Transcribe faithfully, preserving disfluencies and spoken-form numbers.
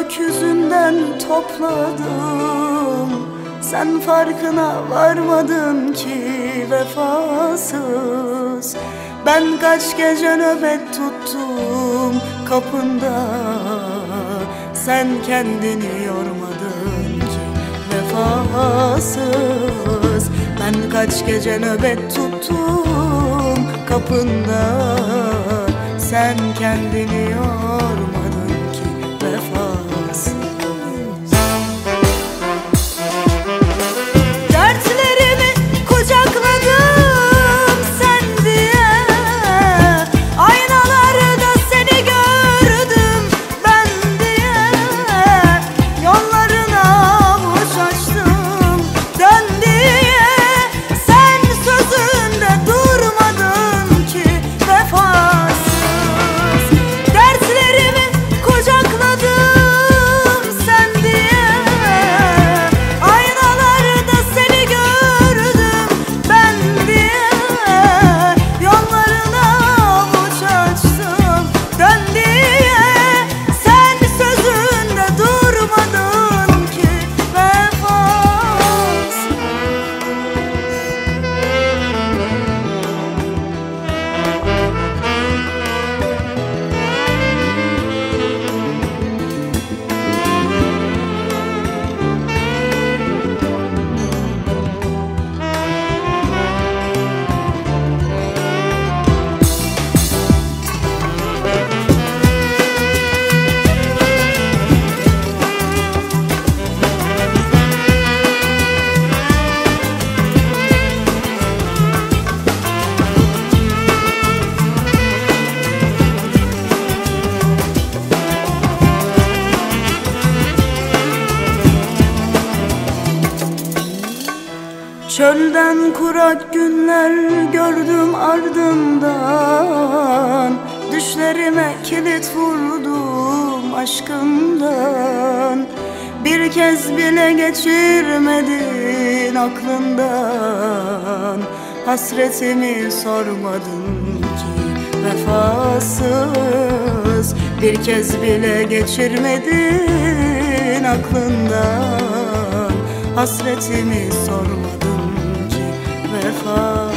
gökyüzünden topladım. Sen farkına varmadın ki vefasız. Ben kaç gece nöbet tuttum kapında, sen kendini yormadın ki vefasız. Ben kaç gece nöbet tuttum kapında, sen kendini yormadın ki vefasız. Dertlerimi kucakladım sen diye, aynalarda seni gördüm ben diye. Yollarına avuç açtım dön diye, sen sözünde durmadın ki vefasız. Dertlerimi kucakladım sen diye, aynalarda seni gördüm ben diye. Yollarına avuç açtım dön diye, sen sözünde durmadın ki vefasız. Çölden kurak günler gördüm ardından, düşlerime kilit vurdum aşkından. Bir kez bile geçirmedin aklından, hasretimi sormadın ki vefasız. Bir kez bile geçirmedin aklından, hasretimi sormadın ki vefasız.